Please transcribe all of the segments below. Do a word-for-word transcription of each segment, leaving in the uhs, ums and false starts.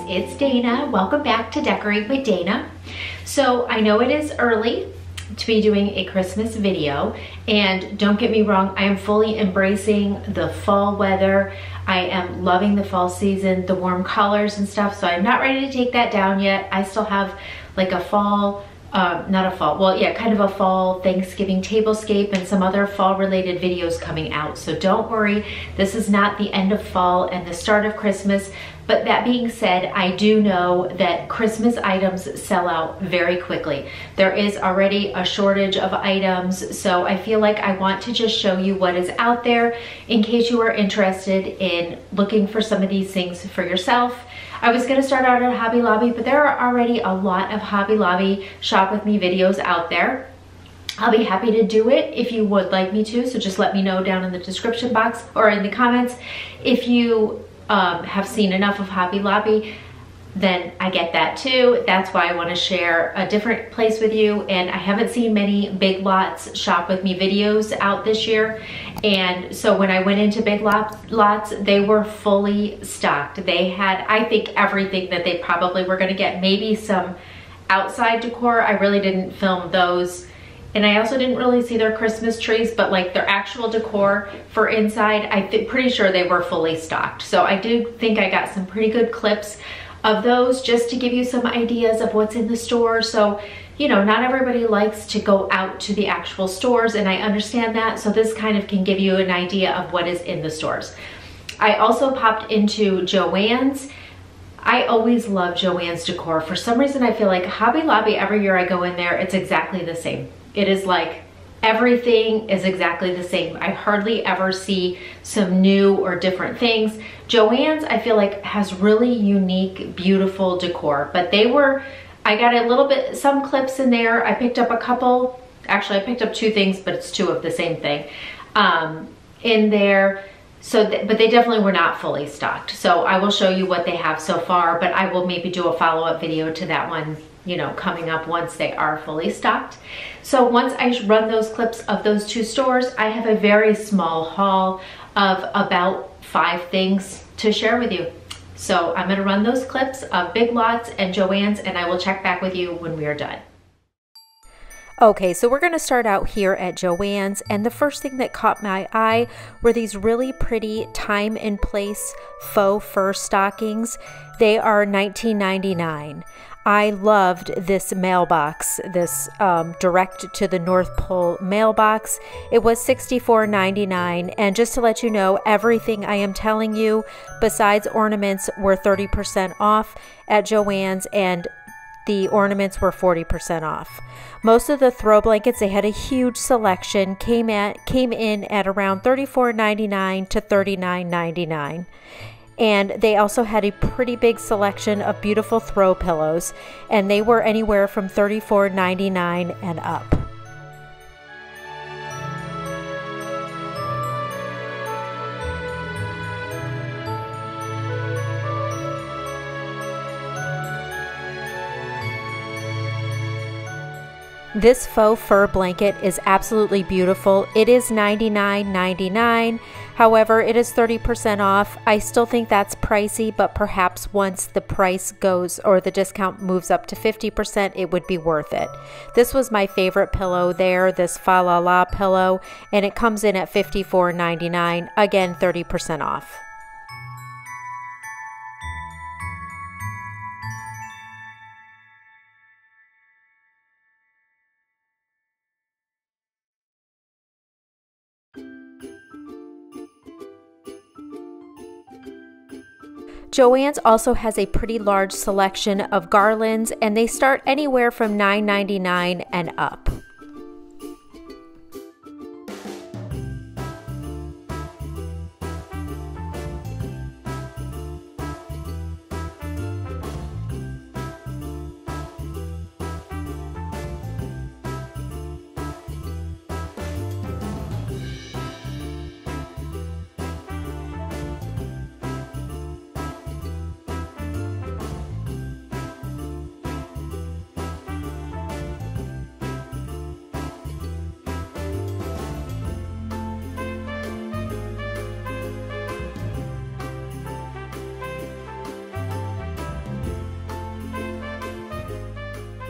it's Dana. Welcome back to Decorate with Dana. So I know it is early to be doing a Christmas video, and don't get me wrong, I am fully embracing the fall weather. I am loving the fall season, the warm colors and stuff, so I'm not ready to take that down yet. I still have like a fall, uh, not a fall, well yeah, kind of a fall Thanksgiving tablescape and some other fall related videos coming out. So don't worry, this is not the end of fall and the start of Christmas. But that being said, I do know that Christmas items sell out very quickly. There is already a shortage of items, so I feel like I want to just show you what is out there in case you are interested in looking for some of these things for yourself. I was gonna start out at Hobby Lobby, but there are already a lot of Hobby Lobby Shop With Me videos out there. I'll be happy to do it if you would like me to, so just let me know down in the description box or in the comments. If you Um, have seen enough of Hobby Lobby, then I get that too. That's why I want to share a different place with you. And I haven't seen many Big Lots Shop With Me videos out this year. And so when I went into Big Lots, they were fully stocked. They had, I think, everything that they probably were going to get. Maybe some outside decor. I really didn't film those. And I also didn't really see their Christmas trees, but like their actual decor for inside, I'm pretty sure they were fully stocked. So I do think I got some pretty good clips of those just to give you some ideas of what's in the store. So, you know, not everybody likes to go out to the actual stores, and I understand that. So this kind of can give you an idea of what is in the stores. I also popped into Joann's. I always love Joann's decor. For some reason, I feel like Hobby Lobby, every year I go in there, it's exactly the same. It is like everything is exactly the same. I hardly ever see some new or different things. Joann's, I feel like, has really unique, beautiful decor, but they were, I got a little bit, some clips in there. I picked up a couple, actually I picked up two things, but it's two of the same thing um, in there. So, th but they definitely were not fully stocked. So I will show you what they have so far, but I will maybe do a follow-up video to that one, you know, coming up once they are fully stocked. So once I run those clips of those two stores, I have a very small haul of about five things to share with you. So I'm gonna run those clips of Big Lots and Joann's, and I will check back with you when we are done. Okay, so we're going to start out here at Joann's, and the first thing that caught my eye were these really pretty time and place faux fur stockings. They are nineteen ninety-nine. I loved this mailbox, this um, direct to the North Pole mailbox. It was sixty-four ninety-nine, and just to let you know, everything I am telling you besides ornaments were thirty percent off at Joann's, and the ornaments were forty percent off. Most of the throw blankets, they had a huge selection, came at came in at around thirty-four ninety-nine to thirty-nine ninety-nine. And they also had a pretty big selection of beautiful throw pillows, and they were anywhere from thirty-four ninety-nine and up. This faux fur blanket is absolutely beautiful. It is ninety-nine ninety-nine. However, it is thirty percent off. I still think that's pricey, but perhaps once the price goes or the discount moves up to fifty percent, it would be worth it. This was my favorite pillow there, this Fa La La pillow, and it comes in at fifty-four ninety-nine. Again, thirty percent off. Joann's also has a pretty large selection of garlands, and they start anywhere from nine ninety-nine and up.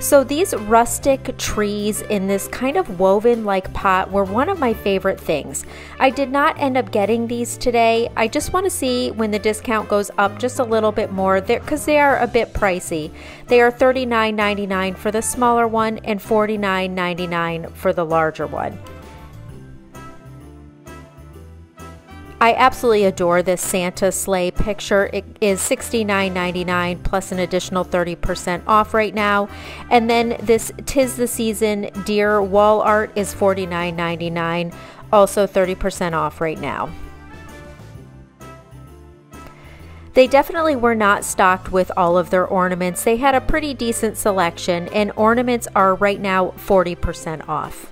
So these rustic trees in this kind of woven like pot were one of my favorite things. I did not end up getting these today. I just want to see when the discount goes up just a little bit more there because they are a bit pricey. They are thirty-nine ninety-nine for the smaller one and forty-nine ninety-nine for the larger one. I absolutely adore this Santa sleigh picture. It is sixty-nine ninety-nine plus an additional thirty percent off right now. And then this 'Tis the Season deer wall art is forty-nine ninety-nine, also thirty percent off right now. They definitely were not stocked with all of their ornaments. They had a pretty decent selection, and ornaments are right now forty percent off.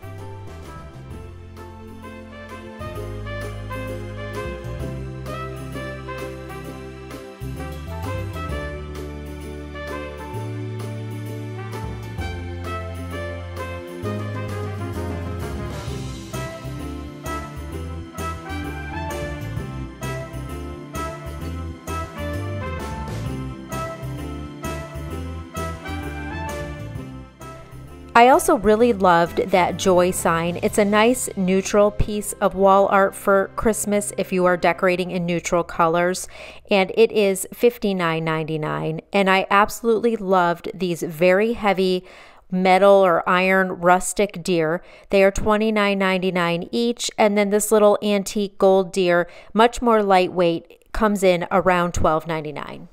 I also really loved that joy sign. It's a nice neutral piece of wall art for Christmas if you are decorating in neutral colors, and it is fifty-nine ninety-nine. And I absolutely loved these very heavy metal or iron rustic deer. They are twenty-nine ninety-nine each, and then this little antique gold deer, much more lightweight, comes in around twelve ninety-nine.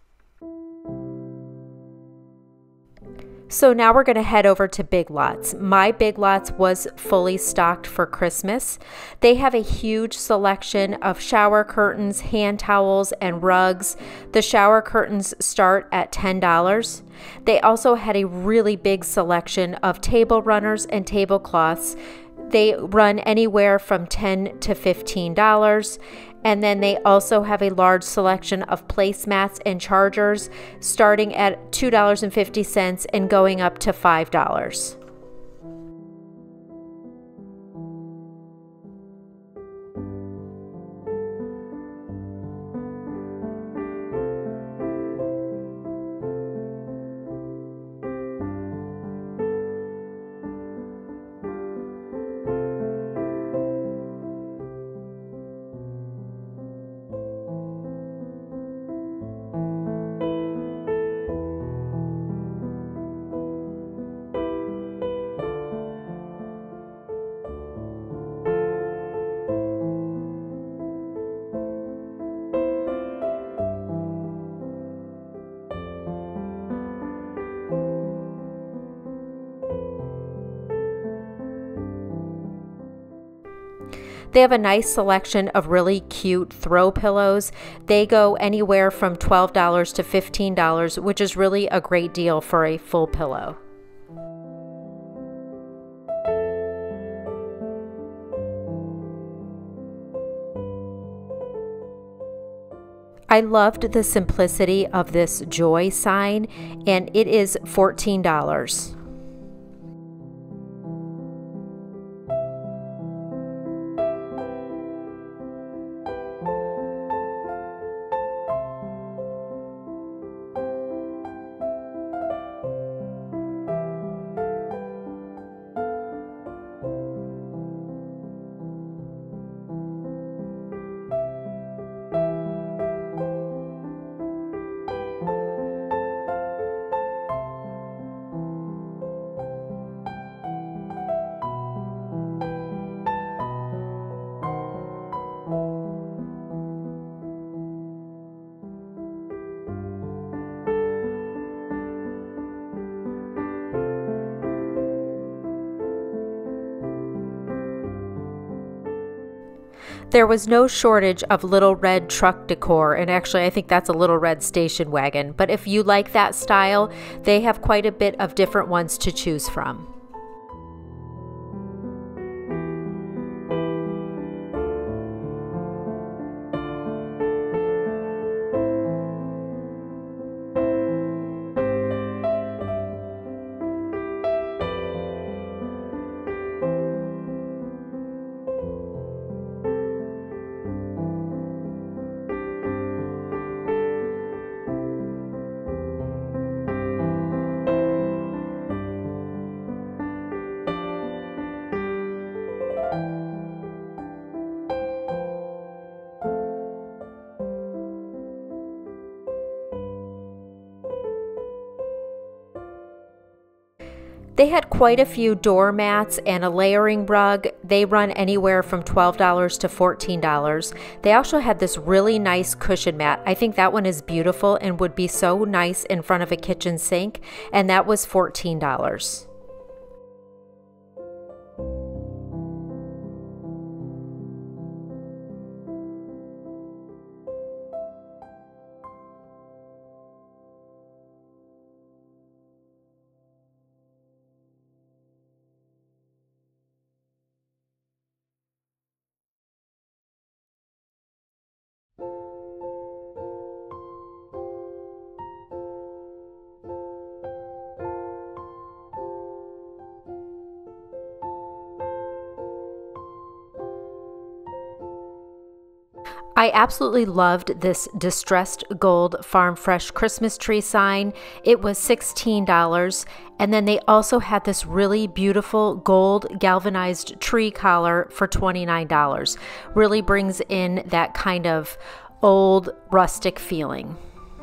So now we're going to head over to Big Lots. My Big Lots was fully stocked for Christmas. They have a huge selection of shower curtains, hand towels, and rugs. The shower curtains start at ten dollars. They also had a really big selection of table runners and tablecloths. They run anywhere from ten to fifteen dollars. And then they also have a large selection of placemats and chargers starting at two dollars and fifty cents and going up to five dollars. They have a nice selection of really cute throw pillows. They go anywhere from twelve dollars to fifteen dollars, which is really a great deal for a full pillow. I loved the simplicity of this joy sign, and it is fourteen dollars. There was no shortage of little red truck decor, and actually I think that's a little red station wagon, but if you like that style, they have quite a bit of different ones to choose from. They had quite a few doormats and a layering rug. They run anywhere from twelve dollars to fourteen dollars. They also had this really nice cushion mat. I think that one is beautiful and would be so nice in front of a kitchen sink, and that was fourteen dollars. I absolutely loved this distressed gold Farm Fresh Christmas tree sign. It was sixteen dollars. And then they also had this really beautiful gold galvanized tree collar for twenty-nine dollars. Really brings in that kind of old rustic feeling.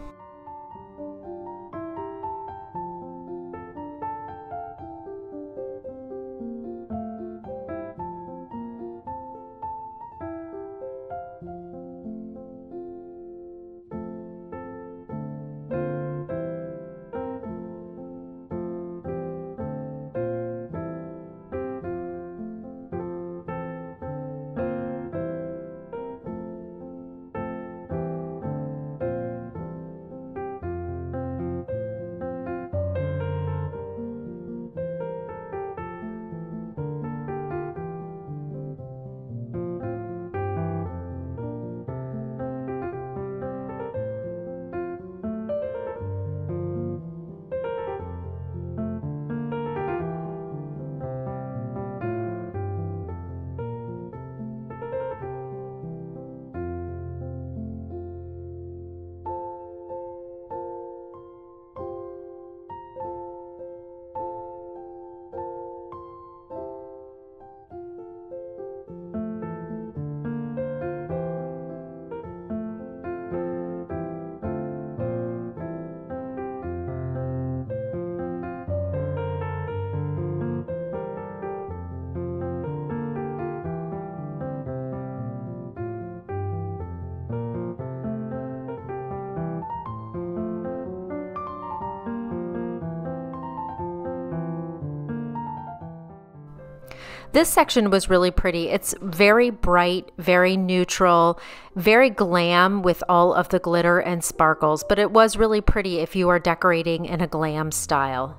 This section was really pretty. It's very bright, very neutral, very glam with all of the glitter and sparkles, but it was really pretty if you are decorating in a glam style.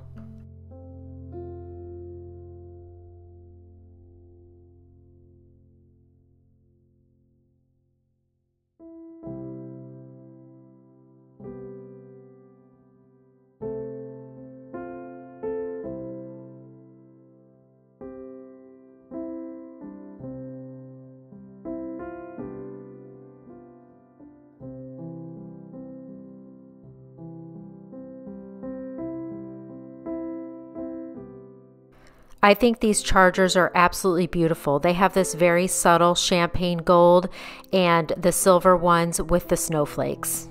I think these chargers are absolutely beautiful. They have this very subtle champagne gold and the silver ones with the snowflakes.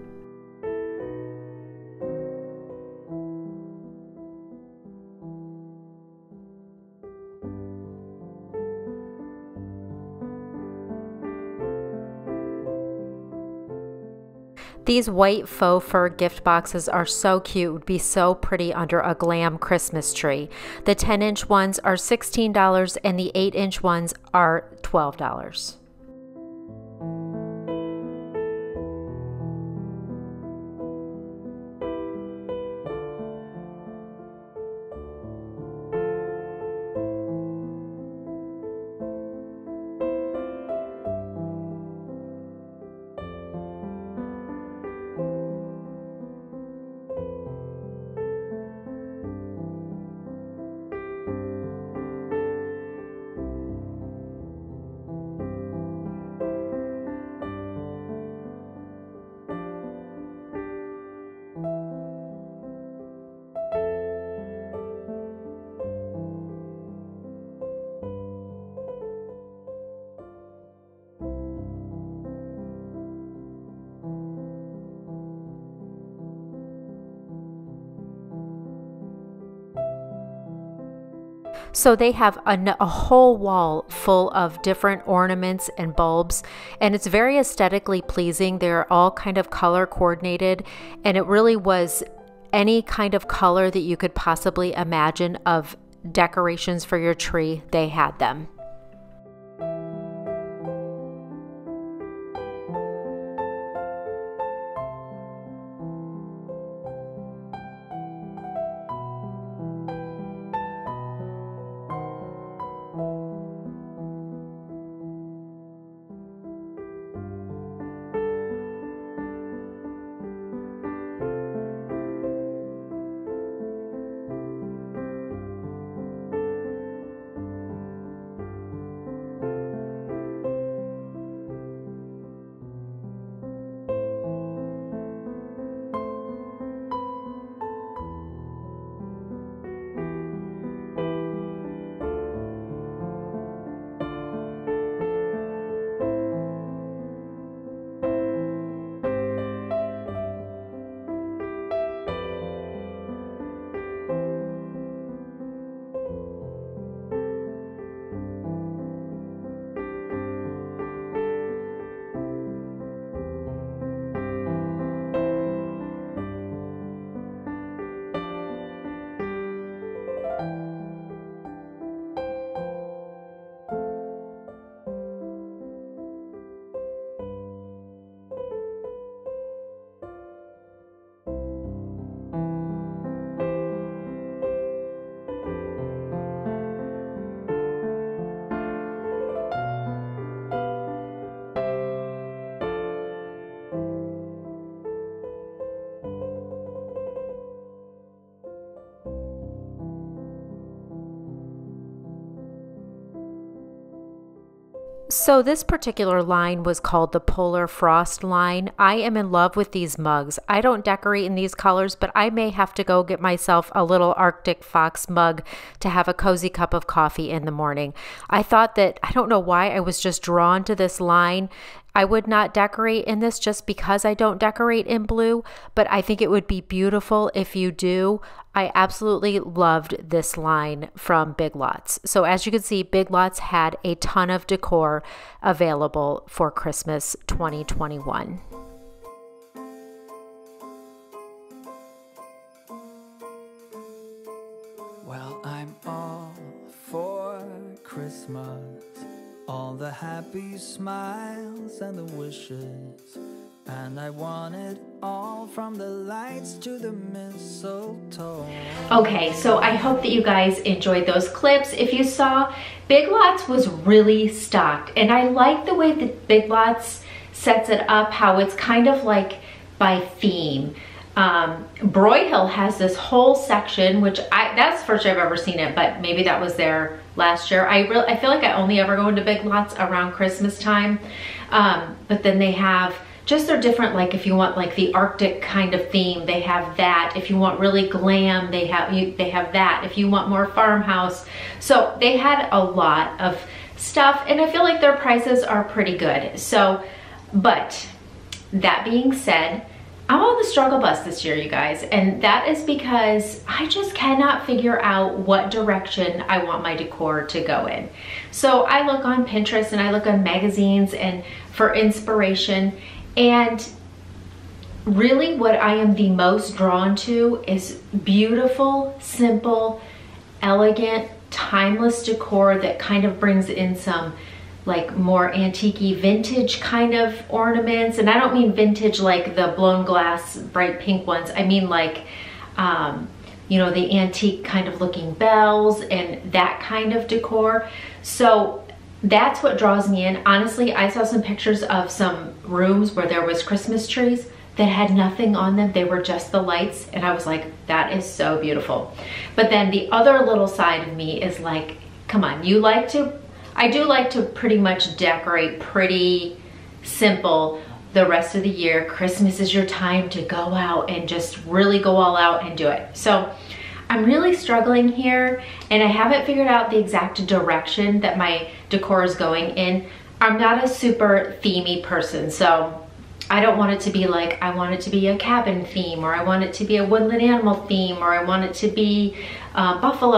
These white faux fur gift boxes are so cute, would be so pretty under a glam Christmas tree. The ten inch ones are sixteen dollars and the eight inch ones are twelve dollars. So they have a, a whole wall full of different ornaments and bulbs, and it's very aesthetically pleasing. They're all kind of color coordinated, and it really was any kind of color that you could possibly imagine of decorations for your tree. They had them. So this particular line was called the Polar Frost line. I am in love with these mugs. I don't decorate in these colors, but I may have to go get myself a little Arctic Fox mug to have a cozy cup of coffee in the morning. I thought that, I don't know why, I was just drawn to this line. I would not decorate in this just because I don't decorate in blue, but I think it would be beautiful if you do. I absolutely loved this line from Big Lots. So as you can see, Big Lots had a ton of decor available for Christmas twenty twenty-one. Well, I'm all for Christmas, all the happy smiles and the wishes, and I want it all, from the lights to the mistletoe. Okay, so I hope that you guys enjoyed those clips. If you saw, Big Lots was really stocked, and I like the way that Big Lots sets it up, how it's kind of like by theme. Um, Broyhill has this whole section, which I, that's the first I've ever seen it, but maybe that was there last year. I really, I feel like I only ever go into Big Lots around Christmas time. Um, but then they have just their different, like if you want like the Arctic kind of theme, they have that. If you want really glam, they have, you, they have that. If you want more farmhouse. So they had a lot of stuff, and I feel like their prices are pretty good. So, but that being said, I'm on the struggle bus this year, you guys, and that is because I just cannot figure out what direction I want my decor to go in. So I look on Pinterest and I look on magazines and for inspiration, and really what I am the most drawn to is beautiful, simple, elegant, timeless decor that kind of brings in some like more antique-y vintage kind of ornaments. And I don't mean vintage like the blown glass bright pink ones. I mean like, um, you know, the antique kind of looking bells and that kind of decor. So that's what draws me in. Honestly, I saw some pictures of some rooms where there was Christmas trees that had nothing on them. They were just the lights. And I was like, that is so beautiful. But then the other little side of me is like, come on, you like to, I do like to pretty much decorate pretty simple the rest of the year. Christmas is your time to go out and just really go all out and do it. So I'm really struggling here, and I haven't figured out the exact direction that my decor is going in. I'm not a super themey person, so I don't want it to be like, I want it to be a cabin theme, or I want it to be a woodland animal theme, or I want it to be uh, buffalo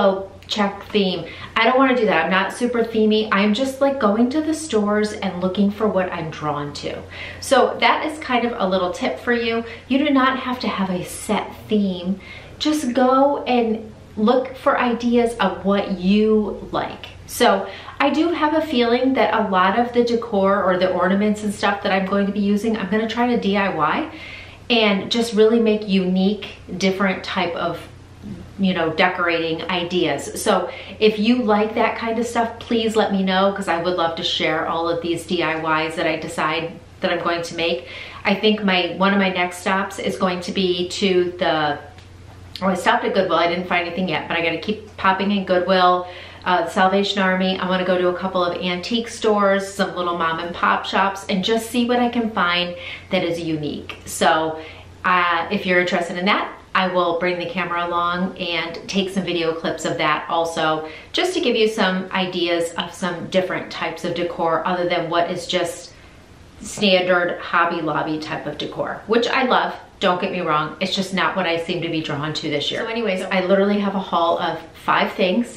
check theme. I don't want to do that. I'm not super themey. I'm just like going to the stores and looking for what I'm drawn to. So that is kind of a little tip for you. You do not have to have a set theme. Just go and look for ideas of what you like. So I do have a feeling that a lot of the decor or the ornaments and stuff that I'm going to be using, I'm going to try to D I Y and just really make unique, different type of, you know, decorating ideas. So if you like that kind of stuff, please let me know, because I would love to share all of these D I Ys that I decide that I'm going to make. I think my one of my next stops is going to be to the, oh, I stopped at Goodwill. I didn't find anything yet, but I got to keep popping in Goodwill, uh, the Salvation Army. I want to go to a couple of antique stores, some little mom and pop shops, and just see what I can find that is unique. So uh, if you're interested in that, I will bring the camera along and take some video clips of that also, just to give you some ideas of some different types of decor other than what is just standard Hobby Lobby type of decor, which I love. Don't get me wrong, it's just not what I seem to be drawn to this year. So anyways, I literally have a haul of five things.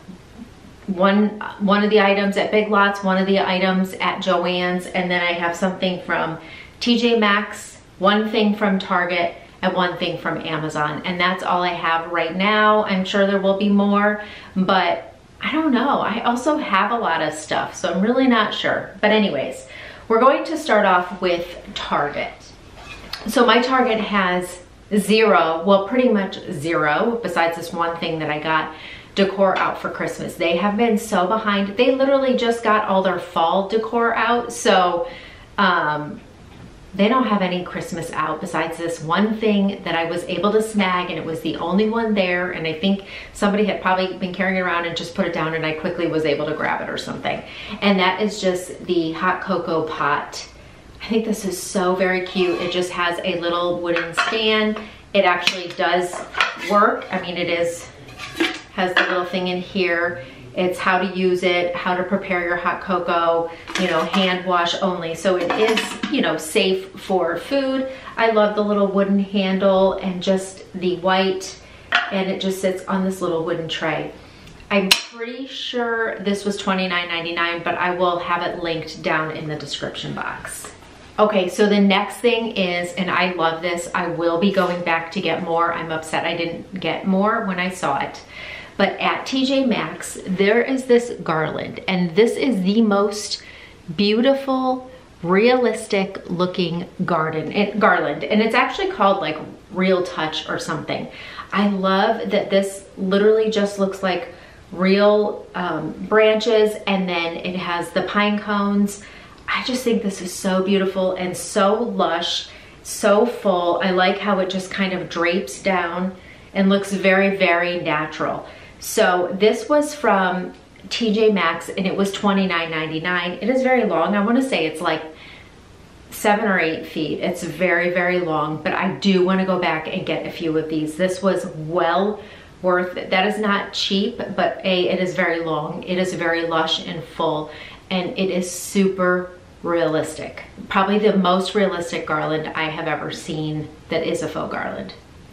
One, one of the items at Big Lots, one of the items at Joann's, and then I have something from T J Maxx, one thing from Target, and one thing from Amazon. And that's all I have right now. I'm sure there will be more, but I don't know. I also have a lot of stuff, so I'm really not sure. But anyways, we're going to start off with Target. So my Target has zero, well, pretty much zero, besides this one thing that I got, decor out for Christmas. They have been so behind. They literally just got all their fall decor out, so um, they don't have any Christmas out besides this one thing that I was able to snag, and it was the only one there, and I think somebody had probably been carrying it around and just put it down, and I quickly was able to grab it or something. And that is just the hot cocoa pot. I think this is so very cute. It just has a little wooden stand. It actually does work. I mean, it is, has the little thing in here. It's how to use it, how to prepare your hot cocoa, you know, hand wash only. So it is, you know, safe for food. I love the little wooden handle and just the white, and it just sits on this little wooden tray. I'm pretty sure this was twenty-nine ninety-nine, but I will have it linked down in the description box. Okay, so the next thing is, and I love this, I will be going back to get more. I'm upset I didn't get more when I saw it. But at T J Maxx, there is this garland, and this is the most beautiful, realistic looking garden, it, garland. And it's actually called like Real Touch or something. I love that this literally just looks like real um, branches, and then it has the pine cones. I just think this is so beautiful and so lush, so full. I like how it just kind of drapes down and looks very, very natural. So this was from T J Maxx, and it was twenty-nine ninety-nine. It is very long. I want to say it's like seven or eight feet. It's very, very long, but I do want to go back and get a few of these. This was well worth it. That is not cheap, but A, it is very long. It is very lush and full, and it is super realistic. Probably the most realistic garland I have ever seen that is a faux garland.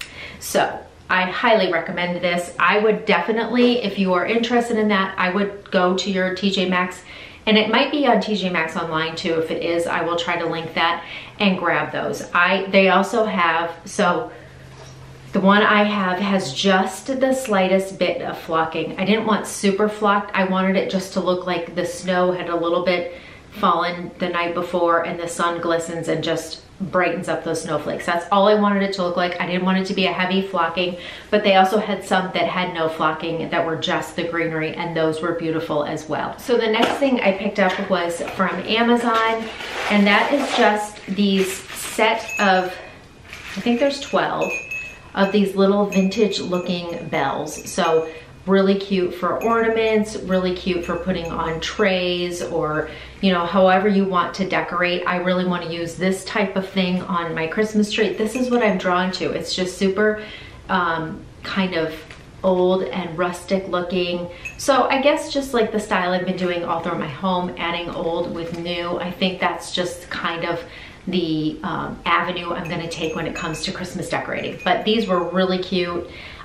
So I highly recommend this. I would definitely, if you are interested in that, I would go to your T J Maxx, and it might be on T J Maxx online too. If it is, I will try to link that and grab those. I they also have, so the one I have has just the slightest bit of flocking. I didn't want super flocked. I wanted it just to look like the snow had a little bit fallen the night before and the sun glistens and just brightens up those snowflakes. That's all I wanted it to look like. I didn't want it to be a heavy flocking, but they also had some that had no flocking that were just the greenery, and those were beautiful as well. So the next thing I picked up was from Amazon, and that is just these set of, I think there's twelve of these little vintage looking bells. So really cute for ornaments, really cute for putting on trays, or, you know, however you want to decorate. I really want to use this type of thing on my Christmas tree. This is what I'm drawn to. It's just super um, kind of old and rustic looking. So I guess just like the style I've been doing all through my home, adding old with new, I think that's just kind of the um, avenue I'm gonna take when it comes to Christmas decorating. But these were really cute.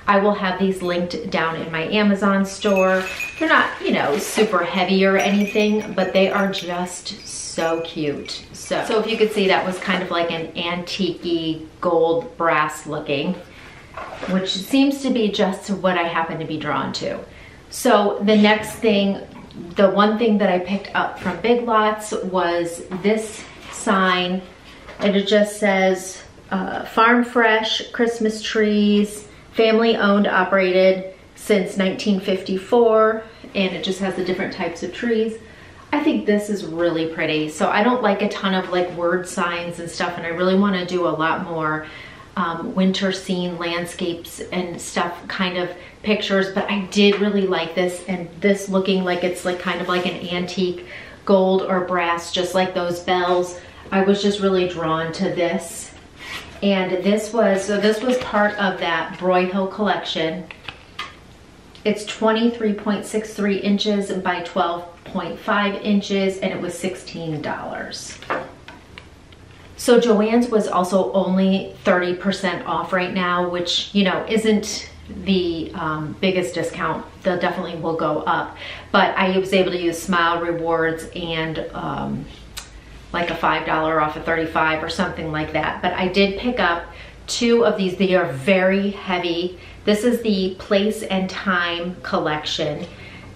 I will have these linked down in my Amazon store. They're not, you know, super heavy or anything, but they are just so cute. So, so if you could see, that was kind of like an antique-y gold brass looking, which seems to be just what I happen to be drawn to. So the next thing, the one thing that I picked up from Big Lots was this sign, and it just says uh, Farm Fresh Christmas trees, family owned, operated since nineteen fifty-four, and it just has the different types of trees. I think this is really pretty. So I don't like a ton of like word signs and stuff, and I really want to do a lot more um, winter scene landscapes and stuff, kind of pictures, but I did really like this, and this looking like it's like kind of like an antique gold or brass, just like those bells. I was just really drawn to this. And this was, so this was part of that Broyhill collection. It's twenty-three point six three inches by twelve point five inches, and it was sixteen dollars. So Joann's was also only thirty percent off right now, which, you know, isn't the um, biggest discount. They'll definitely will go up, but I was able to use Smile Rewards and um, like a five dollar off of thirty-five or something like that. But I did pick up two of these. They are very heavy. This is the Place and Time collection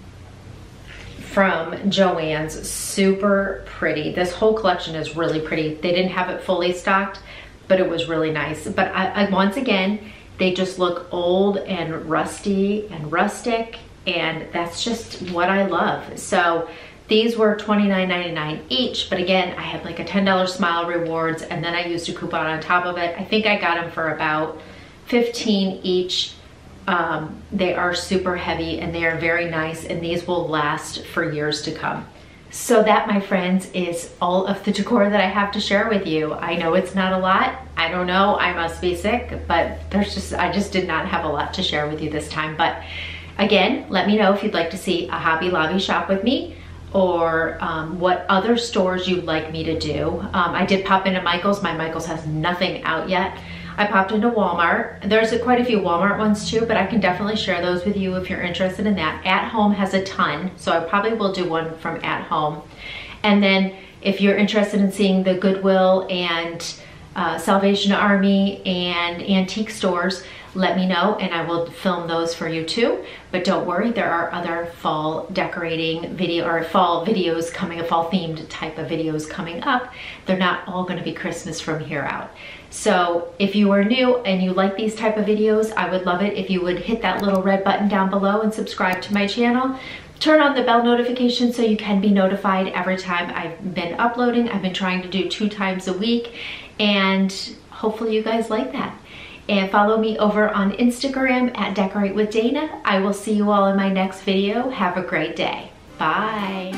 from Joann's. Super pretty. This whole collection is really pretty. They didn't have it fully stocked, but it was really nice. But I, I once again, they just look old and rusty and rustic, and that's just what I love. So these were twenty-nine ninety-nine each, but again, I had like a ten dollar Smile Rewards, and then I used a coupon on top of it. I think I got them for about fifteen each. Um, they are super heavy and they are very nice, and these will last for years to come. So that, my friends, is all of the decor that I have to share with you. I know it's not a lot. I don't know, I must be sick, but there's just, I just did not have a lot to share with you this time. But again, let me know if you'd like to see a Hobby Lobby shop with me, or um, what other stores you'd like me to do. Um, I did pop into Michael's. My Michael's has nothing out yet. I popped into Walmart. There's a, quite a few Walmart ones too, but I can definitely share those with you if you're interested in that. At Home has a ton, so I probably will do one from At Home. And then if you're interested in seeing the Goodwill and uh, Salvation Army and antique stores, let me know and I will film those for you too. But don't worry, there are other fall decorating video or fall videos coming, a fall themed type of videos coming up. They're not all going to be Christmas from here out. So if you are new and you like these type of videos, I would love it if you would hit that little red button down below and subscribe to my channel. Turn on the bell notification so you can be notified every time I've been uploading. I've been trying to do two times a week, and hopefully you guys like that. And follow me over on Instagram at Decorate with Dana. I will see you all in my next video. Have a great day. Bye.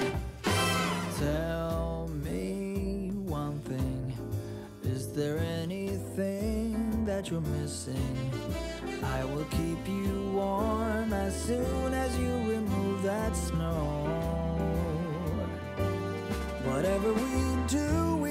Tell me one thing. Is there anything that you're missing? I will keep you warm as soon as you remove that snow. Whatever we do, we